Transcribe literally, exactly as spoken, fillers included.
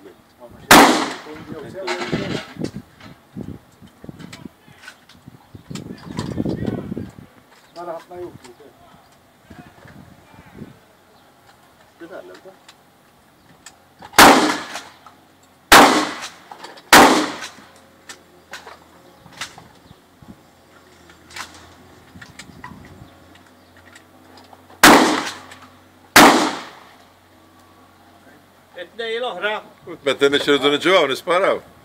lì. Bana hafta yok. Güzel lan bu. Etnej l-oħra. Meta nixirdu nġuwaw, nisparaw.